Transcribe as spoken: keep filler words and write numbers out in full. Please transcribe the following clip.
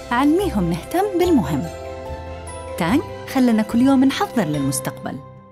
علميهم نهتم بالمهم. تانغ خلنا كل يوم نحضر للمستقبل.